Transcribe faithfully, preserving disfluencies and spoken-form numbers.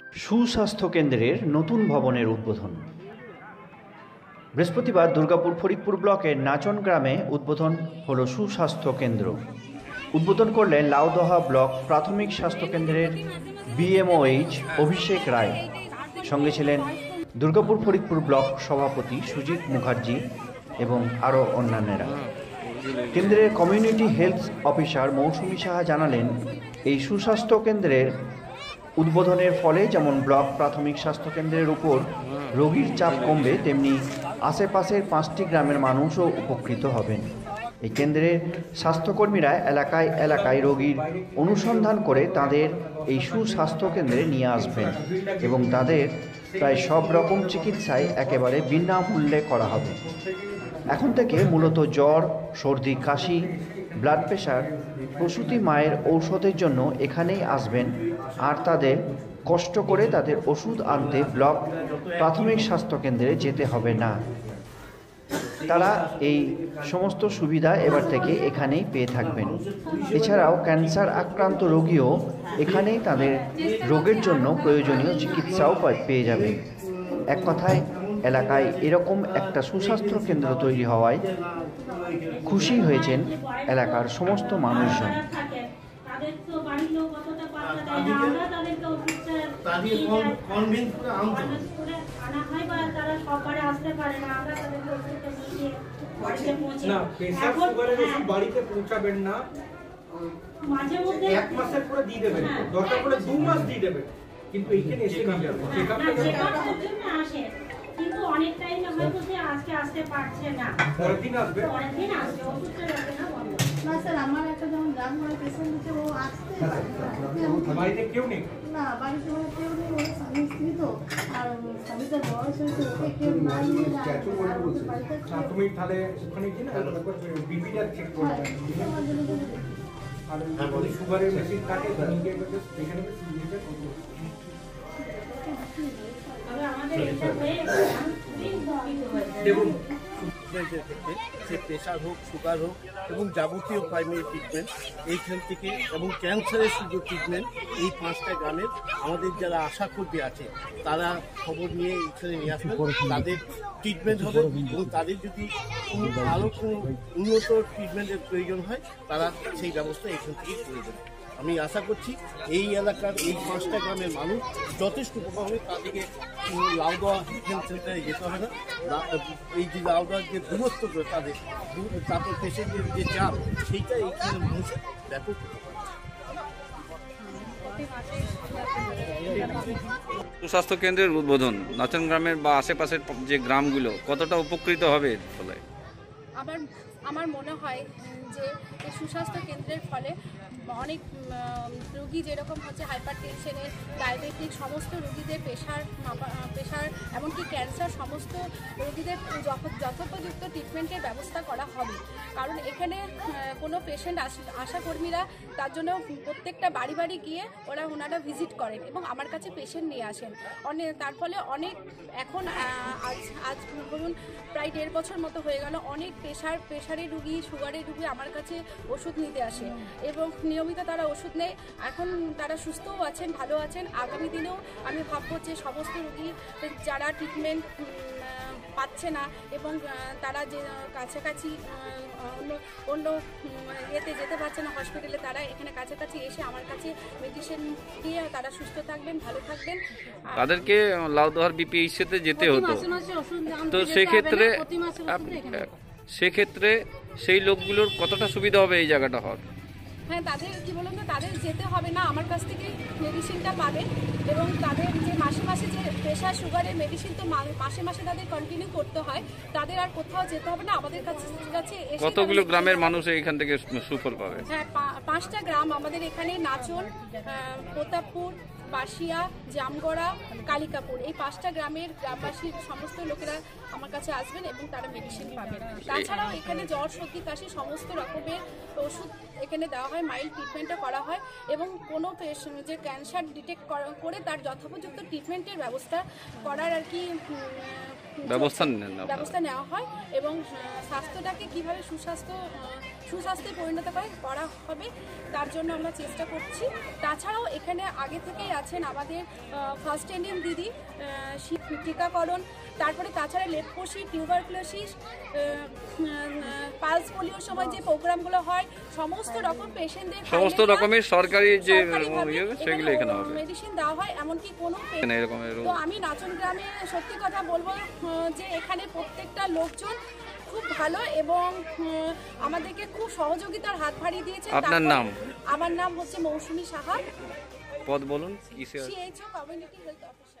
সুস্বাস্থ্য কেন্দ্রের নতুন ভবনের উদ্বোধন। বৃহস্পতিবার দুর্গাপুর ফরিদপুর ব্লকের নাচন গ্রামে উদ্বোধন হলো সুস্বাস্থ্য কেন্দ্র। উদ্বোধন করলেন লাউদহা ব্লক প্রাথমিক স্বাস্থ্য কেন্দ্রের বিএমওএইচ অভিষেক রায়। সঙ্গে ছিলেন দুর্গাপুর ফরিদপুর ব্লক সভাপতি সুজিত মুখার্জি এবং আরও অন্যান্যরা। কেন্দ্রের community health officer Mousumi Saha জানালেন, এই সুস্বাস্থ্য কেন্দ্রের উদ্বোধনের ফলে যেমন ব্লক প্রাথমিক স্বাস্থ্যকেন্দ্রের উপর রোগীর চাপ কমবে, তেমনি আশেপাশের পাঁচটি গ্রামের মানুষও উপকৃত হবেন। এই কেন্দ্রের স্বাস্থ্যকর্মীরা এলাকায় এলাকায় রোগীর অনুসন্ধান করে তাদের এই সুস্বাস্থ্য কেন্দ্রে নিয়ে আসবেন এবং তাদের প্রায় সব রকম চিকিৎসায় একেবারে বিনামূল্যে করা হবে। এখন থেকে মূলত জ্বর, সর্দি, কাশি, ব্লাড প্রেশার, প্রসূতি মায়ের ঔষধের জন্য এখানেই আসবেন, আর তাদের কষ্ট করে তাদের ওষুধ আনতে ব্লক প্রাথমিক স্বাস্থ্যকেন্দ্রে যেতে হবে না। তারা এই সমস্ত সুবিধা এবার থেকে এখানেই পেয়ে থাকবেন। এছাড়াও ক্যান্সার আক্রান্ত রোগীও এখানেই তাদের রোগের জন্য প্রয়োজনীয় চিকিৎসাও পেয়ে যাবেন। এক কথায় এলাকায় এরকম একটা সুস্বাস্থ্য কেন্দ্র তৈরি হওয়ায় খুশি হয়েছেন এলাকার সমস্ত মানুষজন। বাড়িতে পৌঁছাবেন না, মাঝে মধ্যে এক মাসের পরে দিয়ে দেবেন, দরকার পড়লে দু মাস দিয়ে দেবেন, কিন্তু এইখানে এসে নিয়ে যাবেন। কিন্তু অনেক টাইম হয়তো সে আজকে আসতে পারছে না, পরের দিন আসবে, পরের দিন আসবে, ওষুধটা যাবে না বন্ধ। না স্যার, আমার একটা যেমন গ্রাম ঘরে পেশেন্ট আছে, ও আসতে বাড়িতে কেউ নেই না, বাড়িতে মানে কেউ নেই, ওর স্বামী স্ত্রী তো, আর স্বামীটার বয়স হয়েছে, ওকে কেউ না নিয়ে যায়। তুমি তাহলে ওখানে গিয়ে না বিপিটা চেক করে দেন, আর যদি সুগারের মেশিন থাকে তাহলে এখানে দেখুন, সে প্রেশার হোক, সুগার হোক এবং যাবতীয় প্রাইমারি ট্রিটমেন্ট এইখান থেকে, এবং ক্যান্সারের শুধু ট্রিটমেন্ট এই পাঁচটা গ্রামের আমাদের যারা আশাকর্মী আছে তারা খবর নিয়ে এখানে নিয়ে আসবেন, তাদের ট্রিটমেন্ট হবে এবং তাদের যদি আরও কোনো উন্নত ট্রিটমেন্টের প্রয়োজন হয় তারা সেই ব্যবস্থা এখান থেকেই করে দেবে। আমি আশা করছি এই এলাকার এই পাঁচটা গ্রামের মানুষ যথেষ্ট উপকার হবে। তাদেরকে লাউদহা হেলথ সেন্টারে যেতে হবে না। এই যে লাউদহার যে দূরত্ব তাদের, তারপর পেশেন্টের যে চাপ, সেইটা এইখানে মানুষের ব্যাপক সুস্বাস্থ্য কেন্দ্রের উদ্বোধন নাচন গ্রামের বা আশেপাশের যে গ্রামগুলো কতটা উপকৃত হবে এর ফলে? আমার আমার মনে হয় যে এই সুস্বাস্থ্য কেন্দ্রের ফলে অনেক রোগী, যেরকম হচ্ছে হাইপার টেনশনের, ডায়াবেটিক, সমস্ত রোগীদের প্রেশার প্রেশার এমনকি ক্যান্সার, সমস্ত রোগীদের যথোপযুক্ত ট্রিটমেন্টের ব্যবস্থা করা হবে। কারণ এখানে কোনো পেশেন্ট আশাকর্মীরা তার জন্য প্রত্যেকটা বাড়ি বাড়ি গিয়ে ওরা ওনারা ভিজিট করেন এবং আমার কাছে পেশেন্ট নিয়ে আসেন। অনেক তার ফলে অনেক এখন আজ আজ ধরুন প্রায় দেড় বছর মতো হয়ে গেল, অনেক প্রেশার প্রেশারের রুগী, সুগারের রুগী আমার কাছে ওষুধ নিতে আসে এবং নিয়মিত তারা ওষুধ নেয়। এখন তারা সুস্থও আছেন, ভালো আছেন। আগামী দিনেও আমি ভাববো যে সমস্ত রুগী যারা ট্রিটমেন্ট পাচ্ছে না এবং তারা যে কাছাকাছি অন্য অন্য ইয়েতে যেতে পারছে না হসপিটালে, তারা এখানে কাছাকাছি এসে আমার কাছে মেডিসিন দিয়ে তারা সুস্থ থাকবেন, ভালো থাকবেন। তাদেরকে লাউদহার বিপিএইচতে যেতে হতো, তো সেক্ষেত্রে সেক্ষেত্রে সেই লোকগুলোর কতটা সুবিধা হবে এই জায়গাটা হওয়ার? হ্যাঁ, তাদের কি বলুন তো, তাদের যেতে হবে না, আমার কাছ থেকে মেডিসিনটা পাবে এবং তাদের যে মাসে মাসে যে প্রেশার সুগারের মেডিসিন তো মাসে মাসে তাদের কন্টিনিউ করতে হয়, তাদের আর কোথাও যেতে হবে না, আমাদের কাছে কাছে এসে। কতগুলো গ্রামের মানুষ এখান থেকে সুফল পাবে? হ্যাঁ, পাঁচটা গ্রাম আমাদের এখানে, নাচন, প্রতাপপুর, বাসিয়া, জামগড়া, কালিকাপুর, এই পাঁচটা গ্রামের গ্রামবাসীর সমস্ত লোকেরা আমার কাছে আসবেন এবং তারা মেডিসিন পাবেন। তাছাড়াও এখানে জ্বর, সর্দি, কাশি সমস্ত রকমের ওষুধ এখানে দেওয়া হয়, মাইল্ড ট্রিটমেন্টও করা হয় এবং কোনো পেশেন্ট যে ক্যান্সার ডিটেক্ট করে তার যথোপযুক্ত ট্রিটমেন্টের ব্যবস্থা করার আর কি ব্যবস্থা ব্যবস্থা নেওয়া হয় এবং স্বাস্থ্যটাকে কিভাবে সুস্বাস্থ্য সুস্বাস্থ্যে পরিণত করে করা হবে, তার জন্য আমরা চেষ্টা করছি। তাছাড়াও এখানে আগে থেকেই আছেন আমাদের ফার্স্ট এন্ডিং দিদি, টিকাকরণ, তারপরে তাছাড়া লেপ্রোসি, টিউবারকুলোসিস, পালস পোলিওর সময় যে প্রোগ্রামগুলো হয়, সমস্ত রকম পেশেন্টদের সমস্ত রকমের সরকারি যে সেগুলো এখানে হবে, মেডিসিন দেওয়া হয়, এমনকি কোনো এরকম। তো আমি নাচন গ্রামে সত্যি কথা বলবো যে এখানে প্রত্যেকটা লোকজন খুব ভালো এবং আমাদেরকে খুব সহযোগিতার হাত বাড়িয়ে দিয়েছে। আপনার নাম? আমার নাম হচ্ছে মৌসুমী সাহা, পদ বলুন। কিসে? CHO community health officer.